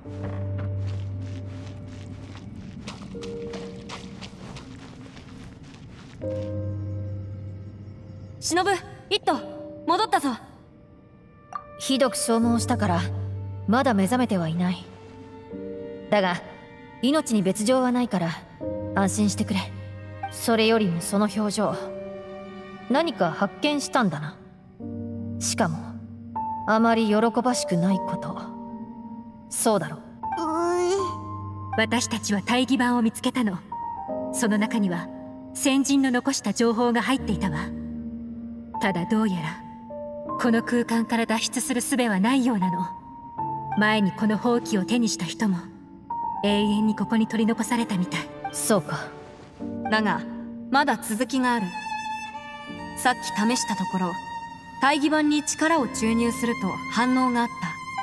忍、イット、戻ったぞ。 ひどく消耗したからまだ目覚めてはいない。だが命に別状はないから安心してくれ。それよりもその表情、何か発見したんだな。しかもあまり喜ばしくないこと。そうだろう。 私たちは大義板を見つけたの。その中には先人の残した情報が入っていたわ。ただどうやらこの空間から脱出する術はないようなの。前にこの宝器を手にした人も永遠にここに取り残されたみたい。 そうか。 だがまだ続きがある。さっき試したところ、大義板に力を注入すると反応があった。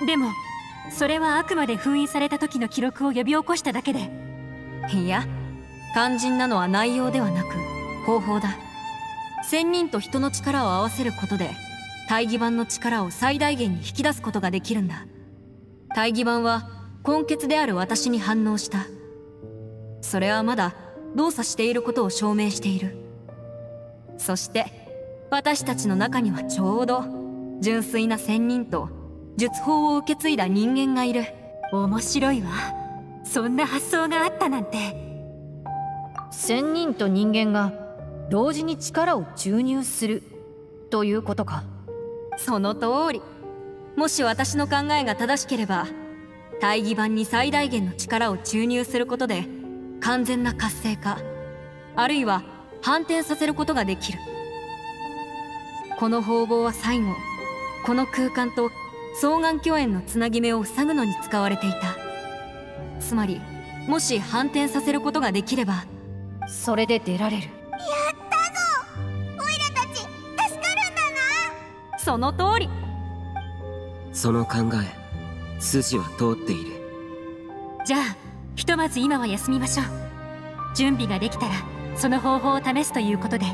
でもそれはあくまで封印された時の記録を呼び起こしただけで。 いや、肝心なのは内容ではなく方法だ。仙人と人の力を合わせることで大義板の力を最大限に引き出すことができるんだ。大義板は根血である私に反応した。それはまだ動作していることを証明している。そして私たちの中にはちょうど純粋な仙人と術法を受け継いだ人間がいる。 面白いわ。そんな発想があったなんて。 仙人と人間が同時に力を注入するということか。 その通り。もし私の考えが正しければ、大義板に最大限の力を注入することで完全な活性化、あるいは反転させることができる。この方法は最後、この空間と双眼鏡縁のつなぎ目を塞ぐのに使われていた。つまりもし反転させることができれば、 それで出られる。 やったぞ。オイラたち助かるんだな。 その通り。 その考え、筋は通っている。 じゃあひとまず今は休みましょう。準備ができたらその方法を試すということで。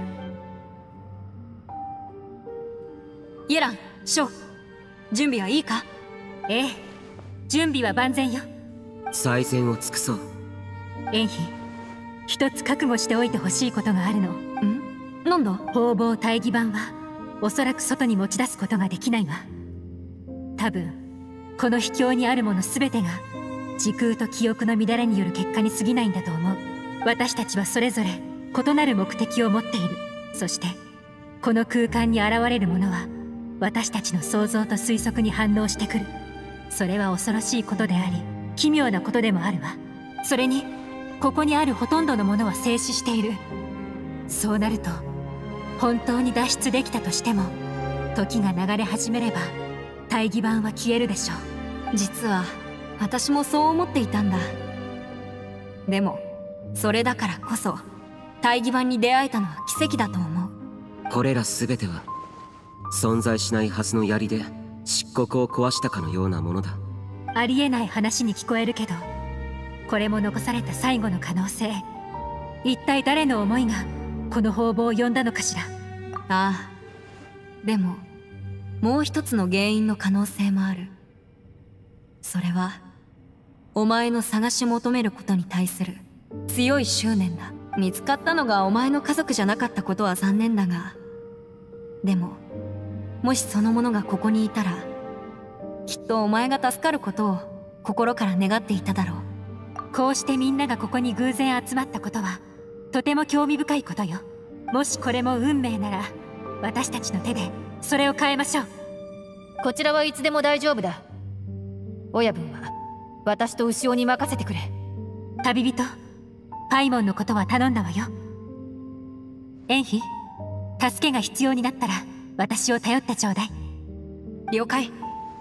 イエラン、ショー、準備はいいか？ ええ、準備は万全よ。 最善を尽くそう。 エンヒ、一つ覚悟しておいてほしいことがあるの。 なんだ？ 方々大義板はおそらく外に持ち出すことができないわ。多分この秘境にあるもの全てが時空と記憶の乱れによる結果に過ぎないんだと思う。私たちはそれぞれ異なる目的を持っている。そしてこの空間に現れるものは私たちの想像と推測に反応してくる。それは恐ろしいことであり奇妙なことでもあるわ。それにここにあるほとんどのものは静止している。そうなると本当に脱出できたとしても、時が流れ始めれば大義板は消えるでしょう。 実は私もそう思っていたんだ。でもそれだからこそ大義板に出会えたのは奇跡だと思う。 これら全ては存在しないはずの槍で漆黒を壊したかのようなものだ。 ありえない話に聞こえるけど、これも残された最後の可能性。一体誰の思いがこの方々を呼んだのかしら。 ああ、でももう一つの原因の可能性もある。それはお前の探し求めることに対する強い執念だ。見つかったのがお前の家族じゃなかったことは残念だが、でももしその者がここにいたら、きっとお前が助かることを心から願っていただろう。 こうしてみんながここに偶然集まったことはとても興味深いことよ。もしこれも運命なら、私たちの手でそれを変えましょう。 こちらはいつでも大丈夫だ。親分は私と牛尾に任せてくれ。 旅人、パイモンのことは頼んだわよ。エンヒ、助けが必要になったら私を頼ってちょうだい。 了解。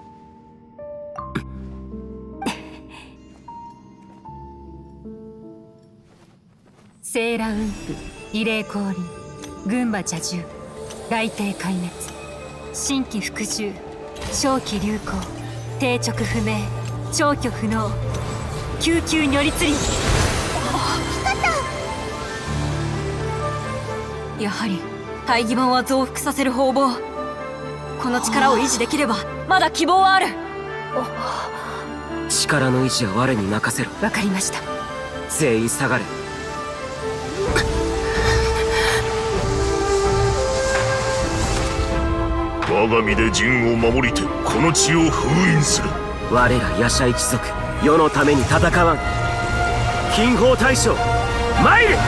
セーラ雲布、異例降臨、群馬蛇獣、雷帝壊滅、新規服従、正気流行、定直不明、消去不能、救急如律輪。 やはり大義板は増幅させる方々。この力を維持できればまだ希望はある。 力の維持は我に任せろ。 わかりました。 全員下がれ。 我が身で陣を守りてこの地を封印する。 我ら夜叉一族、世のために戦わん。金宝大将参る。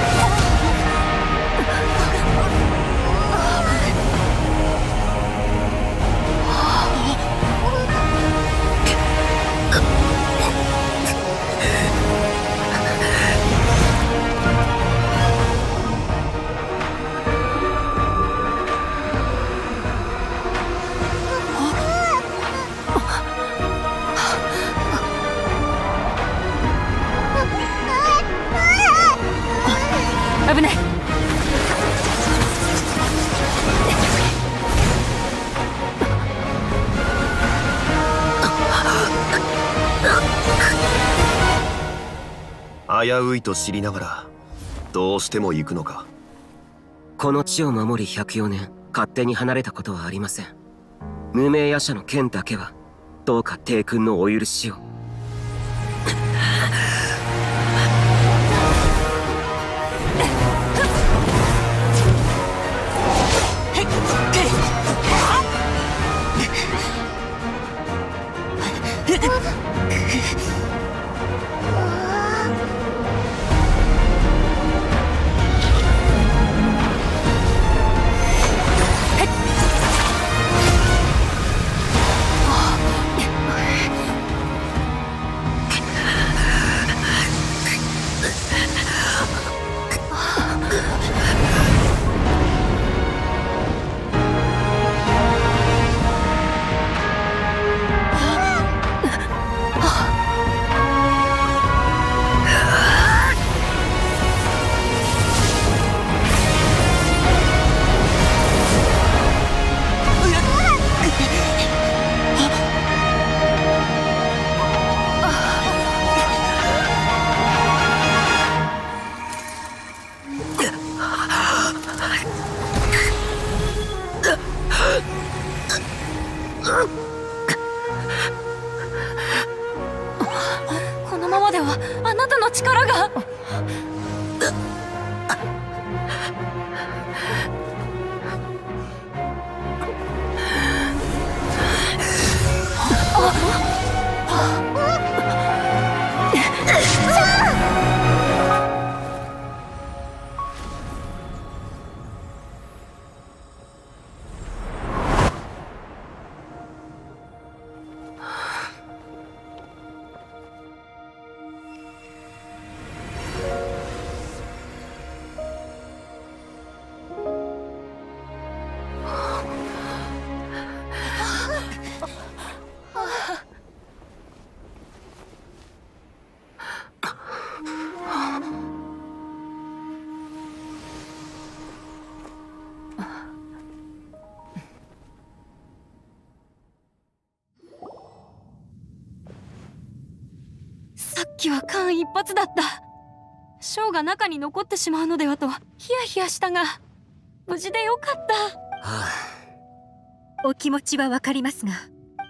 危ない。 危ういと知りながらどうしても行くのか。 この地を守り104年勝手に離れたことはありません。無名夜叉の剣だけはどうか帝君のお許しを。 このままではあなたの力が。さっきは間一髪だった。ショーが中に残ってしまうのではとヒヤヒヤしたが、無事でよかった。 はあ、お気持ちはわかりますが、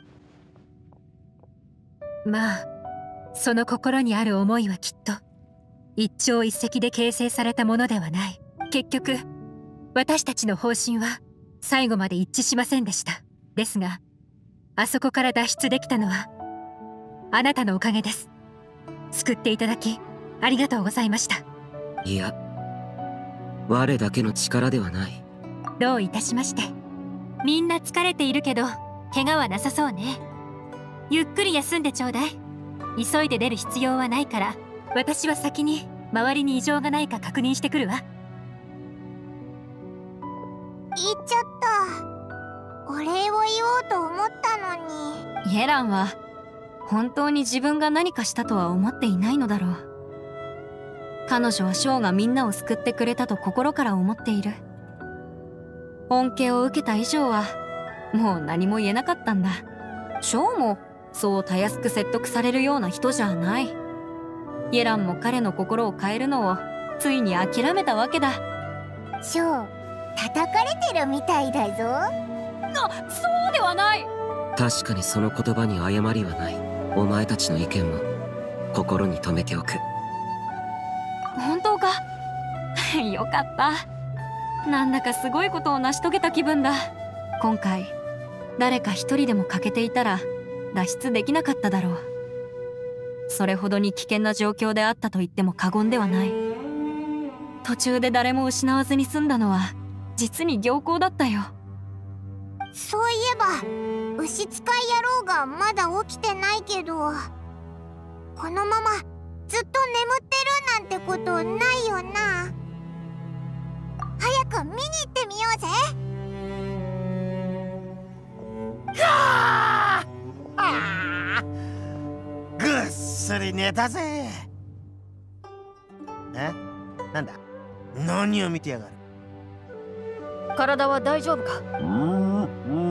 まあその心にある思いはきっと一朝一夕で形成されたものではない。結局私たちの方針は最後まで一致しませんでした。ですがあそこから脱出できたのはあなたのおかげです。救っていただきありがとうございました。 いや、我だけの力ではない。 どういたしまして。みんな疲れているけど怪我はなさそうね。ゆっくり休んでちょうだい。急いで出る必要はないから、私は先に周りに異常がないか確認してくるわ。 言っちゃった。お礼を言おうと思ったのに。 イエランは本当に自分が何かしたとは思っていないのだろう。彼女はショーがみんなを救ってくれたと心から思っている。恩恵を受けた以上はもう何も言えなかったんだ。ショーもそうたやすく説得されるような人じゃない。イエランも彼の心を変えるのをついに諦めたわけだ。 ショー、叩かれてるみたいだぞ。 そうではない。 確かにその言葉に誤りはない。 お前たちの意見も心に留めておく。 本当か？よかった。なんだかすごいことを成し遂げた気分だ。今回誰か一人でも欠けていたら脱出できなかっただろう。それほどに危険な状況であったと言っても過言ではない。途中で誰も失わずに済んだのは実に良好だったよ。 そういえば牛使い野郎がまだ起きてないけど、このままずっと眠ってるなんてことないよな。早く見に行ってみようぜ。 ぐっすり寝たぜ。なんだ、何を見てやがる。 体は大丈夫か？ 頭は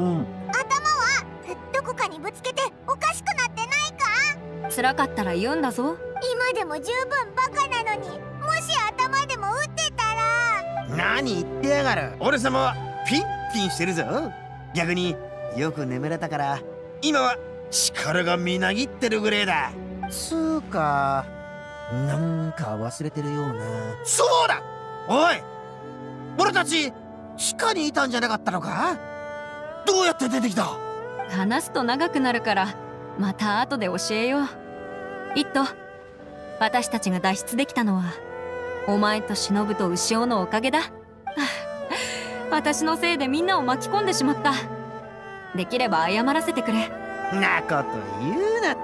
どこかにぶつけておかしくなってないか？ 辛かったら言うんだぞ。 今でも十分バカなのに、もし頭でも打ってたら。 何言ってやがる。俺様はピンピンしてるぞ。逆によく眠れたから今は力がみなぎってるぐらいだ。つうかなんか忘れてるような。そうだ、おい、俺たち地下にいたんじゃなかったのか？どうやって出てきた？ 話すと長くなるからまた後で教えよう。イット、私たちが脱出できたのはお前と忍と牛尾のおかげだ。私のせいでみんなを巻き込んでしまった。できれば謝らせてくれ。 なこと言うなって。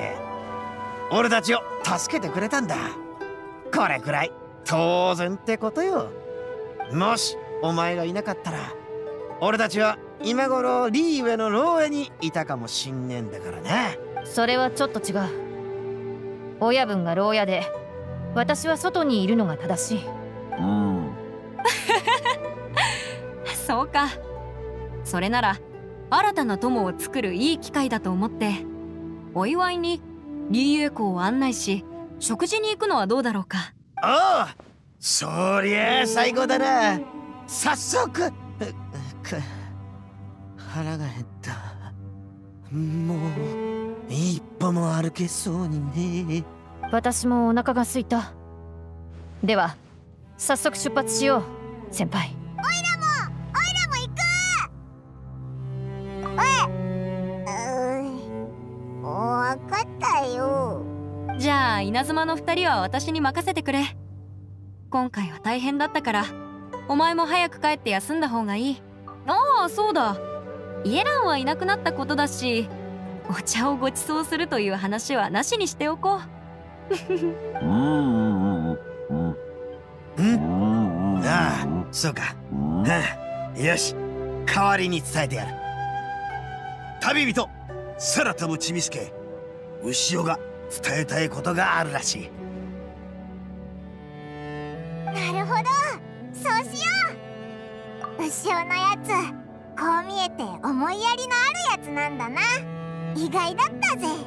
俺たちを助けてくれたんだ。これくらい当然ってことよ。もしお前がいなかったら俺たちは今頃リーウェの牢屋にいたかもしんねえんだからな。 それはちょっと違う。親分が牢屋で私は外にいるのが正しい。 そうか。それなら新たな友を作るいい機会だと思ってお祝いにリーエコを案内し食事に行くのはどうだろうか。 おう、そりゃあ最高だな。早速。腹が減った。もう一歩も歩けそうにね。 私もお腹が空いた。では早速出発しよう、先輩。 おいらも行く。わかったよ。 じゃあ稲妻の2人は私に任せてくれ。今回は大変だったからお前も早く帰って休んだ方がいい。ああ、そうだ、イエランはいなくなったことだしお茶をご馳走するという話はなしにしておこう。 ああ、そうか。よし、代わりに伝えてやる。旅人空飛ぶちびすけ、牛尾が伝えたいことがあるらしい。 なるほど、そうしよう。牛尾のやつ、こう見えて思いやりのあるやつなんだな。意外だったぜ。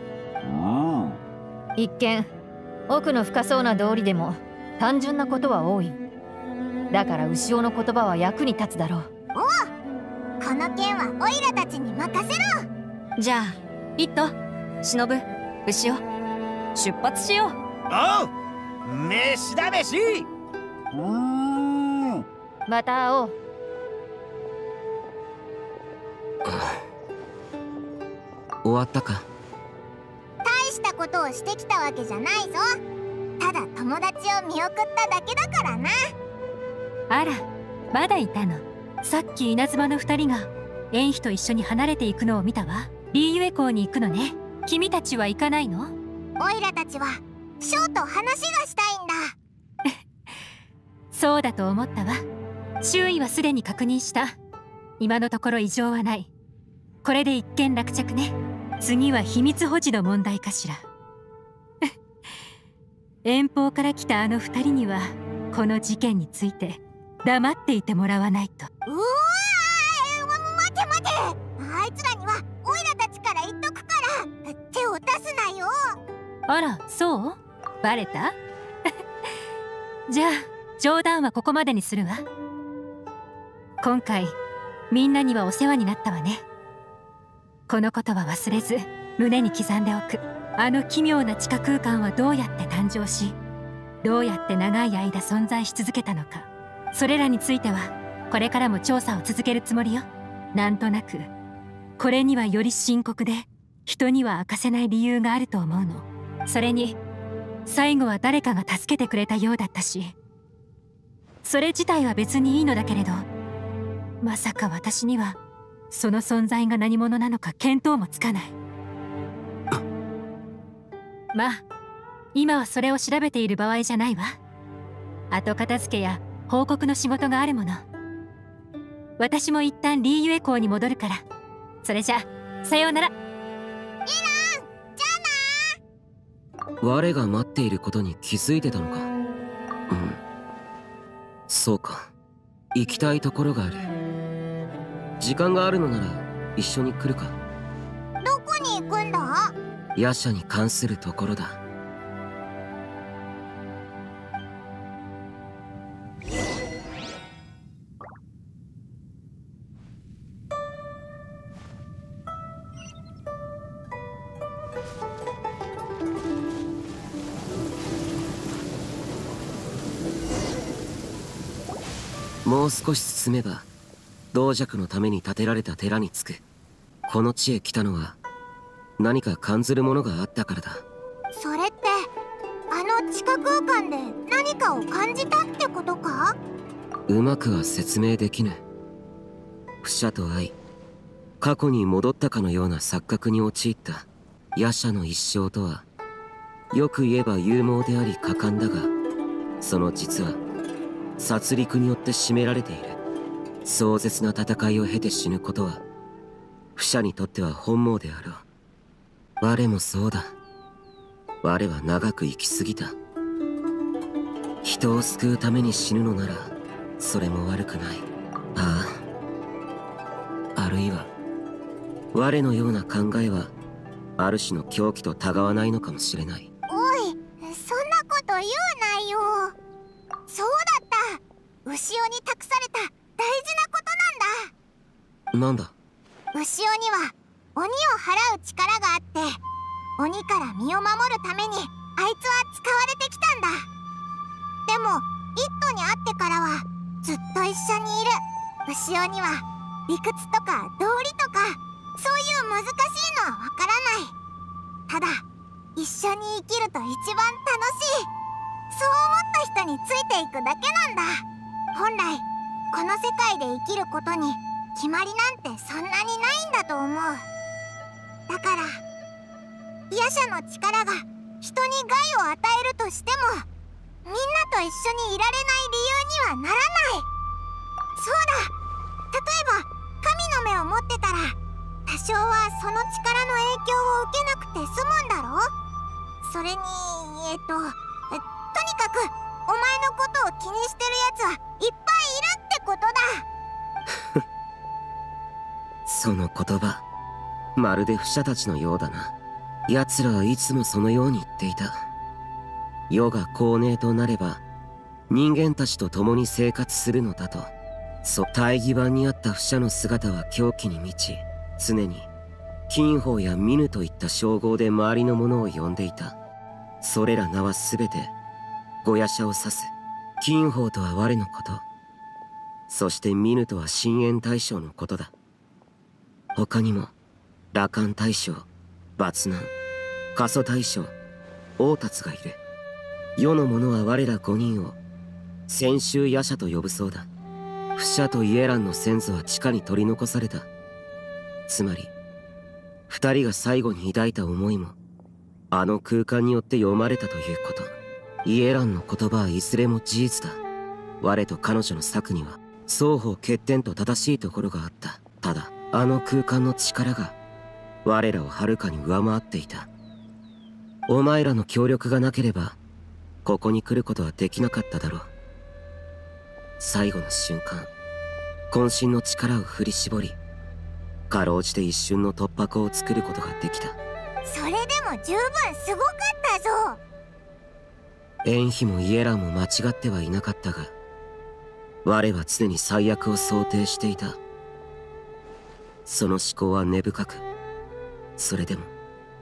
一見奥の深そうな道理でも単純なことは多い。だから牛尾の言葉は役に立つだろう。 おう、この件はオイラたちに任せろ。 じゃあイット、忍、牛尾、出発しよう。 おう、飯だ飯。 また会おう。 終わったか？ 大したことをしてきたわけじゃないぞ。ただ友達を見送っただけだからな。 あら、まだいたの。さっき稲妻の2人が縁妃と一緒に離れていくのを見たわ。リーユエ港に行くのね。君たちは行かないの？ オイラたちはショーと話がしたいんだ。 そうだと思ったわ。周囲はすでに確認した。今のところ異常はない。これで一件落着ね。次は秘密保持の問題かしら。遠方から来たあの2人にはこの事件について黙っていてもらわないと。 うわー、待て。あいつらにはオイラたちから言っとくから手を出すなよ。 あら、そう？バレた？じゃあ冗談はここまでにするわ。今回みんなにはお世話になったわね。このことは忘れず胸に刻んでおく。あの奇妙な地下空間はどうやって誕生し、どうやって長い間存在し続けたのか、それらについてはこれからも調査を続けるつもりよ。なんとなくこれにはより深刻で人には明かせない理由があると思うの。それに最後は誰かが助けてくれたようだったし、それ自体は別にいいのだけれど、まさか私にはその存在が何者なのか見当もつかない。まあ今はそれを調べている場合じゃないわ。後片付けや報告の仕事があるもの。私も一旦リーユエ港に戻るから。それじゃさようなら。 我が待っていることに気づいてたのか。そうか。行きたいところがある。時間があるのなら一緒に来るか。 どこに行くんだ？ 夜叉に関するところだ。もう少し進めば道弱のために建てられた寺に着く。この地へ来たのは何か感ずるものがあったからだ。 それってあの地下空間で何かを感じたってことか？ うまくは説明できぬ。不捨と愛、過去に戻ったかのような錯覚に陥った夜叉の一生とは、よく言えば勇猛であり果敢だが、その実は殺戮によって占められている。壮絶な戦いを経て死ぬことは不捨にとっては本望であろう。我もそうだ。我は長く生きすぎた。人を救うために死ぬのならそれも悪くない。ああ、あるいは我のような考えはある種の狂気とたがわないのかもしれない。 おい、そんなこと言うなよ。そうだった。牛尾に託された大事なことなんだ。 なんだ？ 牛尾には鬼を払う力があって、鬼から身を守るためにあいつは使われてきたんだ。でも一途に会ってからはずっと一緒にいる。牛尾には理屈とか道理とかそういう難しいのはわからない。ただ一緒に生きると一番楽しい。そう思った人についていくだけなんだ。本来この世界で生きることに決まりなんてそんなにないんだと思う。だから夜叉の力が人に害を与えるとしても、みんなと一緒にいられない理由にはならない。そうだ、例えば神の目を持ってたら多少はその力の影響を受けなくて済むんだろ。それにとにかくお前のことを気にしてるやつはいっぱいいるってことだ。 その言葉、まるで不捨たちのようだな。奴らはいつもそのように言っていた。世が高寧となれば人間たちと共に生活するのだと。大義版にあった不捨の姿は狂気に満ち、常に金鳳やミヌといった称号で周りの者を呼んでいた。それら名は全てご夜叉を指す。金鳳とは我のこと、そしてミヌとは深淵大将のことだ。他にも羅漢大将、抜難、過疎大将、大達がいる。世の者は我ら5人を千秋夜叉と呼ぶそうだ。不捨とイエランの先祖は地下に取り残された。つまり2人が最後に抱いた思いもあの空間によって読まれたということ。イエランの言葉はいずれも事実だ。我と彼女の策には双方欠点と正しいところがあった。ただあの空間の力が我らをはるかに上回っていた。お前らの協力がなければここに来ることはできなかっただろう。最後の瞬間、渾身の力を振り絞り、かろうじて一瞬の突破口を作ることができた。 それでも十分すごかったぞ。 縁妃もイエランも間違ってはいなかったが、我は常に最悪を想定していた。その思考は根深く、それでも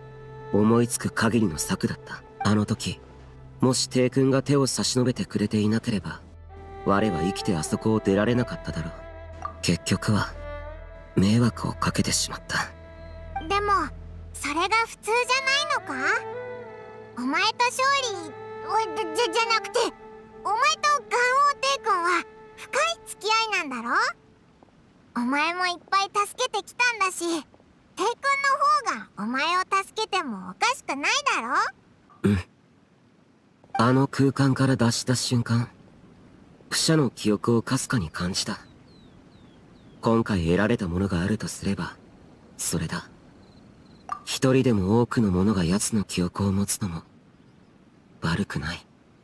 思いつく限りの策だった。あの時もし帝君が手を差し伸べてくれていなければ我は生きてあそこを出られなかっただろう。結局は迷惑をかけてしまった。 でもそれが普通じゃないのか？お前と勝利じゃなくて、お前とガンオー帝君は深い付き合いなんだろ？お前もいっぱい助けてきたんだし、帝君の方がお前を助けてもおかしくないだろ？ うん。あの空間から脱した瞬間、不赦の記憶をかすかに感じた。今回得られたものがあるとすればそれだ。一人でも多くの者が奴の記憶を持つのも悪くない。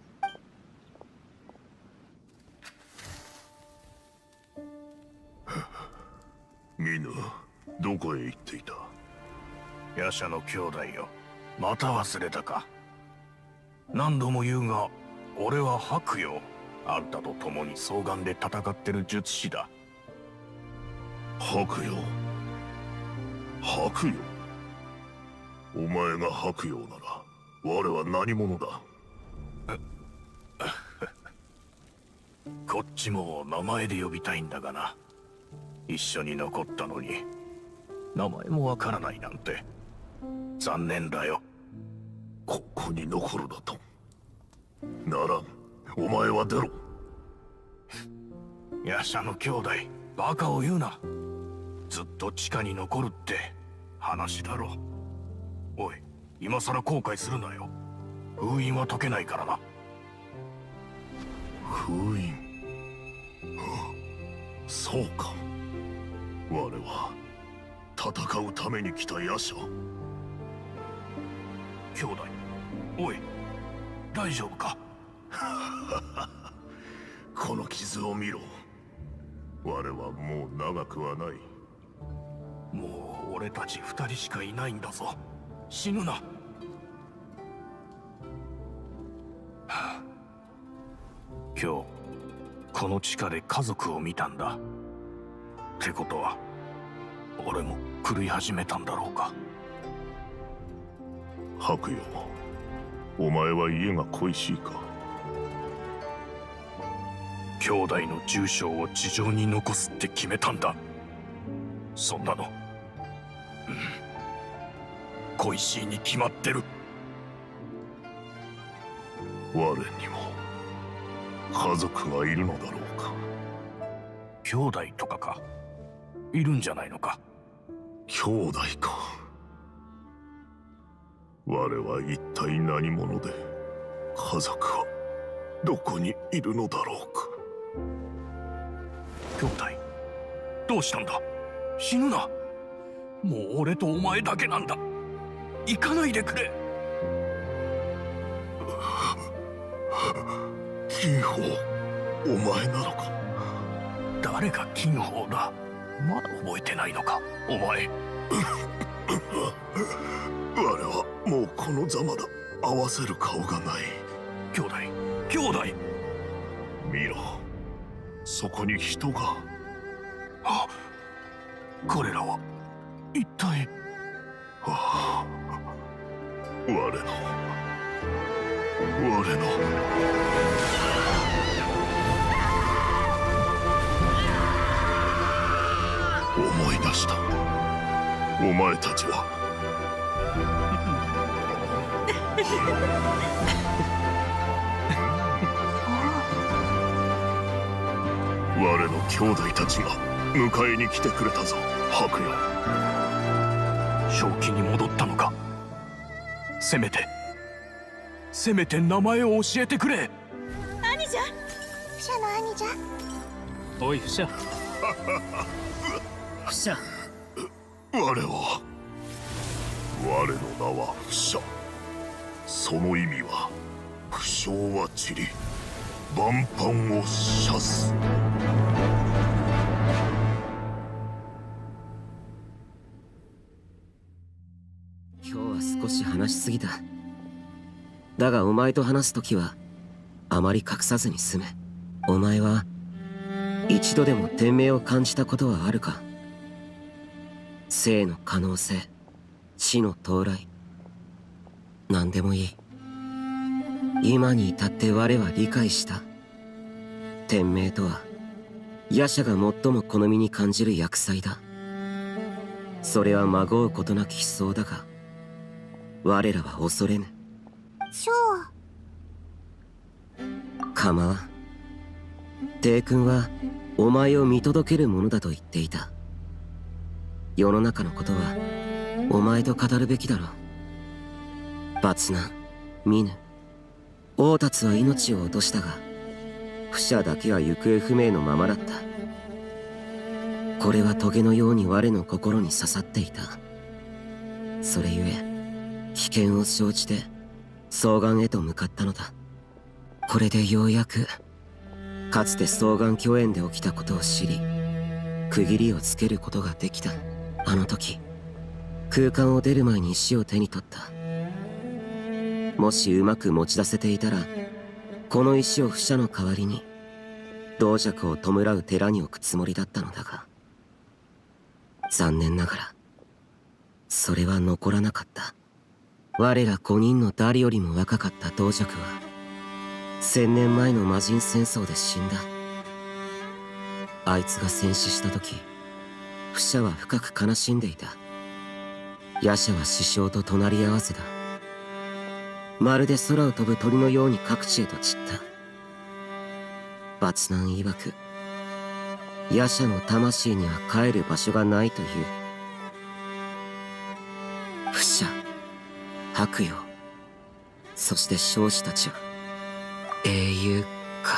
みんなどこへ行っていた？ 夜叉の兄弟よ、また忘れたか。何度も言うが俺は白よ。あんたと共に双眼で戦ってる術師だ。 白陽。白陽。お前が白陽なら我は何者だ？ こっちも名前で呼びたいんだがな。一緒に残ったのに名前もわからないなんて残念だよ。 ここに残るだと？ならん。お前は出ろ。 夜叉の兄弟、バカを言うな。ずっと地下に残るって話だろ。おい、今さら後悔するなよ。封印は解けないからな。 封印？そうか。我は戦うために来た夜叉。 兄弟、おい、大丈夫か？ この傷を見ろ。我はもう長くはない。 もう俺たち二人しかいないんだぞ。死ぬな。はあ、今日この地下で家族を見たんだ。ってことは俺も狂い始めたんだろうか。 白陽、お前は家が恋しいか？ 兄弟の住所を地上に残すって決めたんだ。そんなの、恋しいに決まってる。 我にも家族がいるのだろうか？ 兄弟とかか？いるんじゃないのか？ 兄弟か。我は一体何者で、家族はどこにいるのだろうか？ 兄弟、どうしたんだ？死ぬな。もう俺とお前だけなんだ。行かないでくれ。 金鳳、お前なのか？ 誰が金鳳だ？まだ覚えてないのか、お前。 我はもうこのざまだ。合わせる顔がない。 兄弟、兄弟。 見ろ、そこに人が。 あ、彼らは一体。 ああ、我の思い出した。お前たちは我の兄弟たちが迎えに来てくれたぞ、白夜。 正気に戻ったのか？せめて名前を教えてくれ。 兄者、不赦の兄者。 おい不赦。不赦。 我の名は不赦。その意味は、不祥は散り、万般を射す。 今日は少し話しすぎた。だがお前と話すときはあまり隠さずに済め。お前は一度でも天命を感じたことはあるか？生の可能性、死の到来、 何でもいい。今に至って我は理解した。天命とは夜叉が最も好みに感じる厄災だ。それはまごうことなき悲壮だが、我らは恐れぬ。 ショー。 構わん。帝君はお前を見届けるものだと言っていた。世の中のことはお前と語るべきだろう。抜難、見ぬ。王達は命を落としたが、不赦だけは行方不明のままだった。これは棘のように我の心に刺さっていた。それゆえ危険を承知で双眼へと向かったのだ。これでようやくかつて双眼巨炎で起きたことを知り、区切りをつけることができた。あの時空間を出る前に石を手に取った。もしうまく持ち出せていたら、この石を不赦の代わりに同弱を弔う寺に置くつもりだったのだが、残念ながらそれは残らなかった。我ら5人の誰よりも若かった同弱は1000年前の魔人戦争で死んだ。あいつが戦死した時、不赦は深く悲しんでいた。夜叉は師匠と隣り合わせだ。まるで空を飛ぶ鳥のように各地へと散った。抜難曰く、夜叉の魂には帰る場所がないという。不赦、白陽、そして将士たちは英雄か。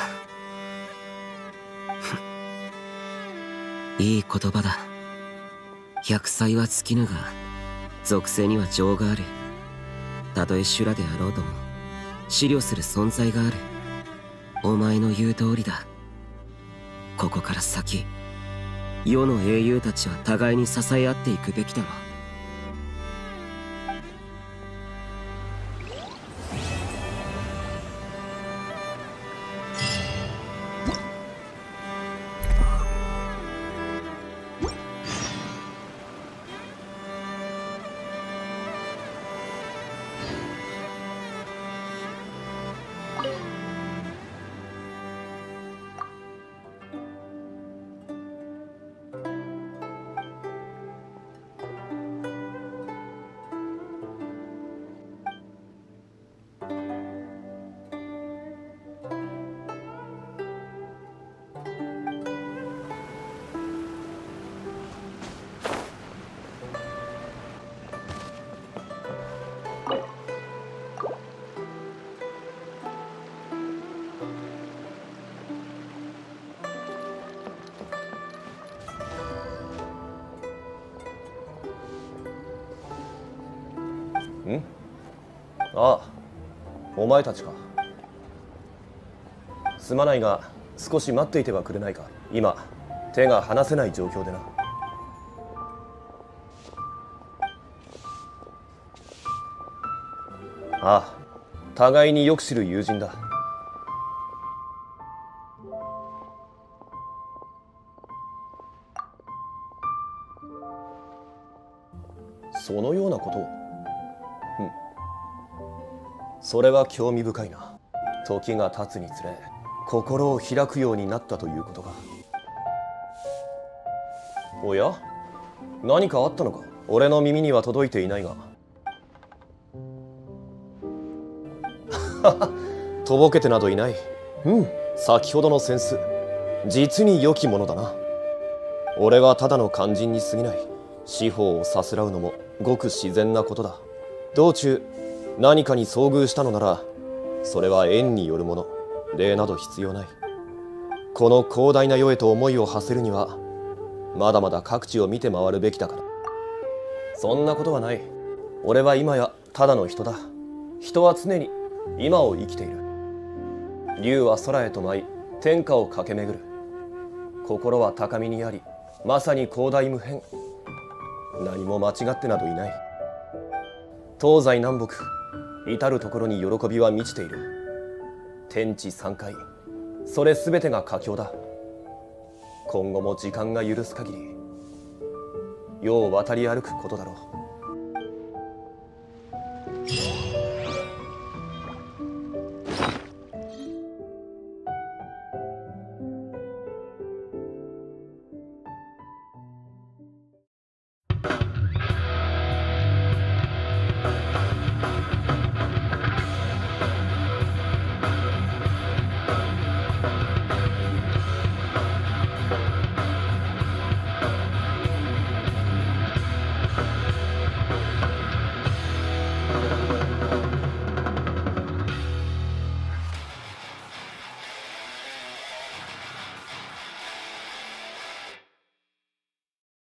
いい言葉だ。厄災は尽きぬが、属性には情がある。たとえ修羅であろうとも思慮する存在がある。お前の言う通りだ。ここから先、世の英雄たちは互いに支え合っていくべきだろう。 ん？ああ、お前たちか。すまないが少し待っていてはくれないか。今手が離せない状況でな。ああ、互いによく知る友人だ。そのようなことを。それは興味深いな。時が経つにつれ心を開くようになったということか。おや、何かあったのか。俺の耳には届いていないが。とぼけてなどいない。先ほどの扇子、実に良きものだな。俺はただの肝心に過ぎない。司法をさすらうのもごく自然なことだ。道中何かに遭遇したのなら、それは縁によるもの。礼など必要ない。この広大な世へと思いを馳せるには、まだまだ各地を見て回るべきだから。そんなことはない。俺は今やただの人だ。人は常に今を生きている。竜は空へと舞い、天下を駆け巡る。心は高みにあり、まさに広大無辺。何も間違ってなどいない。東西南北、至る所に喜びは満ちている。天地三界、それ全てが佳境だ。今後も時間が許す限り世を渡り歩くことだろう。